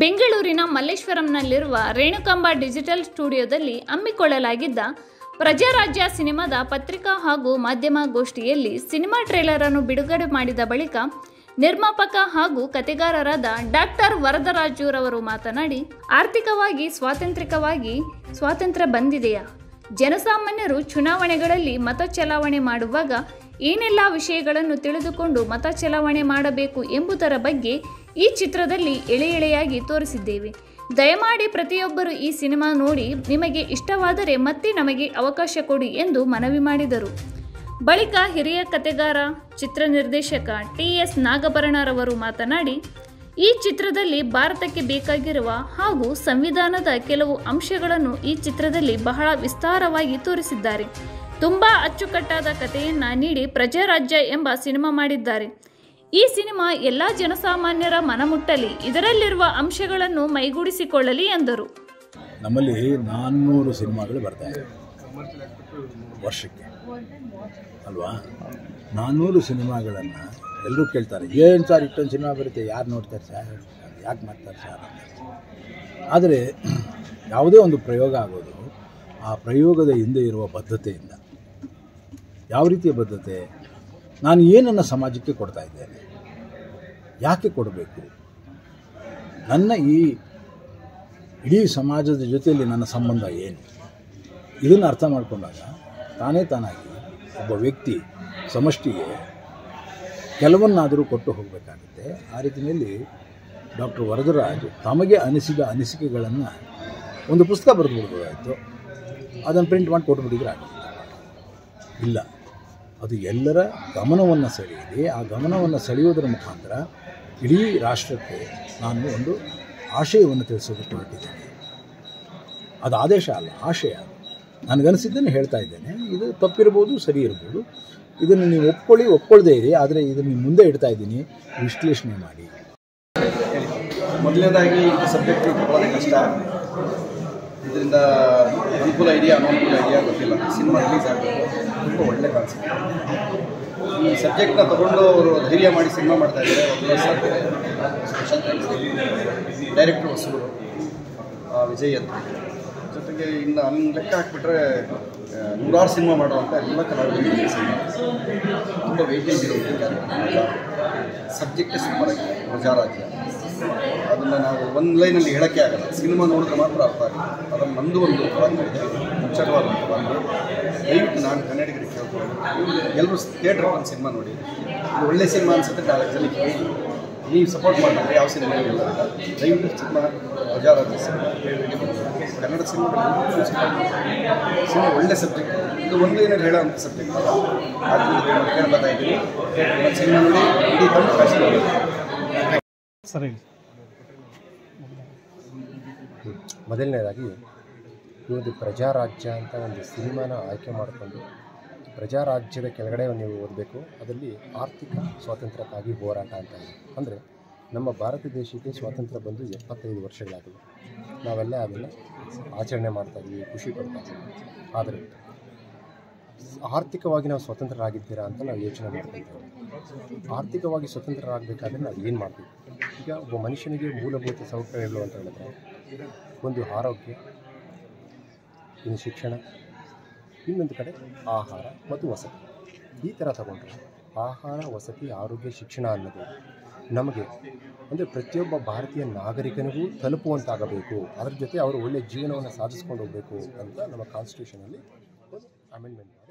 ಬೆಂಗಳೂರಿನ ಮಲ್ಲೇಶ್ವರಂನಲ್ಲಿರುವ ರೇಣುಕಾಂಬ ಡಿಜಿಟಲ್ ಸ್ಟುಡಿಯೋದಲ್ಲಿ ಹಮ್ಮಿಕೊಳ್ಳಲಾಗಿದ್ದ ಪ್ರಜಾರಾಜ್ಯ ಸಿನಿಮಾದ ಪತ್ರಿಕಾ ಹಾಗೂ ಮಾಧ್ಯಮ ಗೋಷ್ಠಿಯಲ್ಲಿ ಸಿನಿಮಾ ಟ್ರೇಲರ್ ಅನ್ನು ಬಿಡುಗಡೆ ಮಾಡಿದ ಬಳಿಕ ನಿರ್ಮಾಪಕ ಹಾಗೂ ಕಥೆಗಾರರಾದ ಡಾಕ್ಟರ್ ವರದರಾಜುರವರು ಮಾತನಾಡಿ, ಆರ್ಥಿಕವಾಗಿ ಸ್ವಾತಂತ್ರ್ಯ ಬಂದಿದೆಯಾ? ಜನಸಾಮಾನ್ಯರು ಚುನಾವಣೆಗಳಲ್ಲಿ ಮತ ಚಲಾವಣೆ ಮಾಡುವಾಗ ಏನೆಲ್ಲ ವಿಷಯಗಳನ್ನು ತಿಳಿದುಕೊಂಡು ಮತ ಚಲಾವಣೆ ಮಾಡಬೇಕು ಎಂಬುದರ ಬಗ್ಗೆ ಈ ಚಿತ್ರದಲ್ಲಿ ಎಳೆಯಾಗಿ ತೋರಿಸಿದ್ದೇವೆ. ದಯಮಾಡಿ ಪ್ರತಿಯೊಬ್ಬರು ಈ ಸಿನಿಮಾ ನೋಡಿ ನಿಮಗೆ ಇಷ್ಟವಾದರೆ ಮತ್ತೆ ನಮಗೆ ಅವಕಾಶ ಕೊಡಿ ಎಂದು ಮನವಿ ಮಾಡಿದರು. ಬಳಿಕ ಹಿರಿಯ ಕಥೆಗಾರ, ಚಿತ್ರ ನಿರ್ದೇಶಕ ಟಿ.ಎಸ್. ನಾಗಭರಣರವರು ಮಾತನಾಡಿ, ಈ ಚಿತ್ರದಲ್ಲಿ ಭಾರತಕ್ಕೆ ಬೇಕಾಗಿರುವ ಹಾಗೂ ಸಂವಿಧಾನದ ಕೆಲವು ಅಂಶಗಳನ್ನು ಈ ಚಿತ್ರದಲ್ಲಿ ಬಹಳ ವಿಸ್ತಾರವಾಗಿ ತೋರಿಸಿದ್ದಾರೆ. ತುಂಬಾ ಅಚ್ಚುಕಟ್ಟಾದ ಕಥೆಯನ್ನ ನೀಡಿ ಪ್ರಜಾರಾಜ್ಯ ಎಂಬ ಸಿನಿಮಾ ಮಾಡಿದ್ದಾರೆ. ಈ ಸಿನಿಮಾ ಎಲ್ಲ ಜನಸಾಮಾನ್ಯರ ಮನಮುಟ್ಟಲಿ, ಇದರಲ್ಲಿರುವ ಅಂಶಗಳನ್ನು ಮೈಗೂಡಿಸಿಕೊಳ್ಳಲಿ ಎಂದರು. ನಮ್ಮಲ್ಲಿ 400 ಸಿನಿಮಾಗಳು ಬರ್ತಾ ಇದೆ ವರ್ಷಕ್ಕೆ ಅಲ್ವಾ. 400 ಸಿನಿಮಾಗಳನ್ನು ಎಲ್ಲರೂ ಕೇಳ್ತಾರೆ, ಏನು ಸರ್ ಇಷ್ಟೊಂದು ಸಿನಿಮಾ ಬರುತ್ತೆ, ಯಾರು ನೋಡ್ತಾರೆ ಸರ್, ಯಾಕೆ ಮಾಡ್ತಾರೆ ಸರ್. ಆದರೆ ಯಾವುದೇ ಒಂದು ಪ್ರಯೋಗ ಆಗೋದು ಆ ಪ್ರಯೋಗದ ಹಿಂದೆ ಇರುವ ಬದ್ಧತೆಯಿಂದ. ಯಾವ ರೀತಿಯ ಬದ್ಧತೆ? ನಾನು ಏನನ್ನು ಸಮಾಜಕ್ಕೆ ಕೊಡ್ತಾ ಇದ್ದೇನೆ, ಯಾಕೆ ಕೊಡಬೇಕು, ನನ್ನ ಈ ಇಡೀ ಸಮಾಜದ ಜೊತೆಯಲ್ಲಿ ನನ್ನ ಸಂಬಂಧ ಏನು, ಇದನ್ನು ಅರ್ಥ ಮಾಡಿಕೊಂಡಾಗ ತಾನಾಗಿ ಒಬ್ಬ ವ್ಯಕ್ತಿ ಸಮಷ್ಟಿಗೆ ಕೆಲವನ್ನಾದರೂ ಕೊಟ್ಟು ಹೋಗಬೇಕಾಗುತ್ತೆ. ಆ ರೀತಿಯಲ್ಲಿ ಡಾಕ್ಟರ್ ವರದರಾಜ್ ತಮಗೆ ಅನಿಸಿದ ಅನಿಸಿಕೆಗಳನ್ನು ಒಂದು ಪುಸ್ತಕ ಬರೆದುಬಿಡ್ಬೋದಾಯಿತು, ಅದನ್ನು ಪ್ರಿಂಟ್ ಮಾಡಿ ಕೊಟ್ಬಿಟ್ಟಿದ್ರೆ ಆಗಲಿಲ್ಲ. ಇಲ್ಲ, ಅದು ಎಲ್ಲರ ಗಮನವನ್ನು ಸೆಳೆಯಿರಿ. ಆ ಗಮನವನ್ನು ಸೆಳೆಯೋದರ ಮುಖಾಂತರ ಇಡೀ ರಾಷ್ಟ್ರಕ್ಕೆ ನಾನು ಒಂದು ಆಶಯವನ್ನು ತಿಳಿಸೋದಕ್ಕೆ ಹೊರಟಿದ್ದೇನೆ. ಅದು ಆದೇಶ ಅಲ್ಲ, ಆಶಯ. ನನಗನಿಸಿದ್ದನ್ನು ಹೇಳ್ತಾ ಇದ್ದೇನೆ. ಇದು ತಪ್ಪಿರ್ಬೋದು, ಸರಿ ಇರ್ಬೋದು. ಇದನ್ನು ನೀವು ಒಪ್ಕೊಳ್ಳದೇ ಇರಿ, ಆದರೆ ಇದನ್ನು ಮುಂದೆ ಇಡ್ತಾ ಇದ್ದೀನಿ, ವಿಶ್ಲೇಷಣೆ ಮಾಡಿ. ಮೊದಲನೇದಾಗಿ ಈ ಸಬ್ಜೆಕ್ಟ್ ತಗೊಳ್ಳೋದೇ ಕಷ್ಟ. ಇದರಿಂದ ಅನುಕೂಲ ಇದೆಯಾ ಅನಾನುಕೂಲ ಇದೆಯಾ ಗೊತ್ತಿಲ್ಲ. ಸಿನಿಮಾ ರಿಲೀಸ್ ಆಗಬೇಕು, ತುಂಬ ಒಳ್ಳೆ ಕಾನ್ಸೆಪ್ಟ್. ಈ ಸಬ್ಜೆಕ್ಟ್ನ ತೊಗೊಂಡು ಅವರು ಧೈರ್ಯ ಮಾಡಿ ಸಿನಿಮಾ ಮಾಡ್ತಾ ಇದ್ದಾರೆ. ಸ್ಪೆಷಲ್ ಡೈರೆಕ್ಟ್ರು ವಸೂರು ವಿಜಯ್ ಅಂತ. ಜೊತೆಗೆ ಇನ್ನು ಅಲ್ಲಿ ಲೆಕ್ಕ ಹಾಕಿಬಿಟ್ರೆ 100 ಸಿನಿಮಾ ಮಾಡುವಂಥ ಎಲ್ಲ ಕಲಾವಿದರಿಗೆ ಸಿನಿಮಾ ತುಂಬ ವೇಟೇಜ್ ಇರುತ್ತೆ. ಸಬ್ಜೆಕ್ಟೇ ಸೂಪರ್ ಆಗಿದೆ, ಪ್ರಜಾರಾಜ್ಯ. ಅದನ್ನು ನಾವು ಒಂದು ಲೈನಲ್ಲಿ ಹೇಳೋಕ್ಕೆ ಆಗಲ್ಲ, ಸಿನಿಮಾ ನೋಡಿದ್ರೆ ಮಾತ್ರ ಅರ್ಥ ಆಗುತ್ತೆ. ಅದನ್ನು ನಂದು ಒಂದು ಭಾಗ ಇದೆ, ಮುಚ್ಚಟವಾದಂಥ ಭಾಗ. ದಯವಿಟ್ಟು ನಾನು ಕನ್ನಡಿಗರಿಗೆ ಕೇಳ್ಕೊಂಡು ಎಲ್ಲರೂ ಥಿಯೇಟ್ರ್ ಒಂದು ಸಿನಿಮಾ ನೋಡಿ. ಇದು ಒಳ್ಳೆ ಸಿನಿಮಾ ಅನಿಸುತ್ತೆ, 4 ಜನಕ್ಕೆ ಹೇಳಿ ನೀವು ಸಪೋರ್ಟ್ ಮಾಡಿದ್ರೆ ಯಾವ ಸಿನಿಮಾ ಇಲ್ಲ. ದಯವಿಟ್ಟು cinema Prajarajya cinema Kannada cinema ಒಳ್ಳೆ ಸಬ್ಜೆಕ್ಟ್. ಇದು ಒಂದು ಏನಾದ್ರು ಹೇಳೋವಂಥ ಸಬ್ಜೆಕ್ಟ್ ಅಲ್ಲ. ಆದ್ದರಿಂದ ಕೇಳ್ತಾ ಇದ್ದೀನಿ, ಸಿನಿಮಾ ನೋಡಿ ಇಡೀ ತಮ್ಮ ಕಷ್ಟ. ಸರಿ, ಮೊದಲನೇದಾಗಿ ಈ ಒಂದು ಪ್ರಜಾರಾಜ್ಯ ಅಂತ ಒಂದು ಸಿನಿಮಾನ ಆಯ್ಕೆ ಮಾಡಿಕೊಂಡು ಪ್ರಜಾರಾಜ್ಯದ ಕೆಳಗಡೆ ನೀವು ಓದಬೇಕು. ಅದರಲ್ಲಿ ಆರ್ಥಿಕ ಸ್ವಾತಂತ್ರ್ಯಕ್ಕಾಗಿ ಹೋರಾಟ ಅಂತ ಇದೆ. ಅಂದರೆ ನಮ್ಮ ಭಾರತ ದೇಶಕ್ಕೆ ಸ್ವಾತಂತ್ರ್ಯ ಬಂದು 75 ವರ್ಷಗಳಾಗಿವೆ. ನಾವೆಲ್ಲ ಅದನ್ನು ಆಚರಣೆ ಮಾಡ್ತಾಯಿದ್ವಿ, ಖುಷಿ ಪಡ್ತಾಯಿದ್ವಿ. ಆದರೆ ಆರ್ಥಿಕವಾಗಿ ನಾವು ಸ್ವತಂತ್ರರಾಗಿದ್ದೀರಾ ಅಂತ ನಾವು ಯೋಚನೆ ಮಾಡ್ಕೊಳ್ತೇವೆ. ಆರ್ಥಿಕವಾಗಿ ಸ್ವತಂತ್ರರಾಗಬೇಕಾದ್ರೆ ನಾವು ಏನು ಮಾಡಬೇಕು? ಈಗ ಒಬ್ಬ ಮನುಷ್ಯನಿಗೆ ಮೂಲಭೂತ ಸೌಕರ್ಯಗಳು ಅಂತ ಹೇಳಿದ್ರೆ ಒಂದು ಆರೋಗ್ಯ, ಇನ್ನು ಶಿಕ್ಷಣ, ಇನ್ನೊಂದು ಕಡೆ ಆಹಾರ ಮತ್ತು ವಸತಿ. ಈ ಥರ ತಗೊಂಡ್ರೆ ಆಹಾರ, ವಸತಿ, ಆರೋಗ್ಯ, ಶಿಕ್ಷಣ ಅನ್ನೋದು ನಮಗೆ ಅಂದರೆ ಪ್ರತಿಯೊಬ್ಬ ಭಾರತೀಯ ನಾಗರಿಕನಿಗೂ ತಲುಪುವಂತಾಗಬೇಕು. ಅದರ ಜೊತೆ ಅವರು ಒಳ್ಳೆಯ ಜೀವನವನ್ನು ಸಾಧಿಸ್ಕೊಂಡು ಹೋಗಬೇಕು ಅಂತ ನಮ್ಮ ಕಾನ್ಸ್ಟಿಟ್ಯೂಷನಲ್ಲಿ ಒಂದು ಅಮೆಂಡ್ಮೆಂಟ್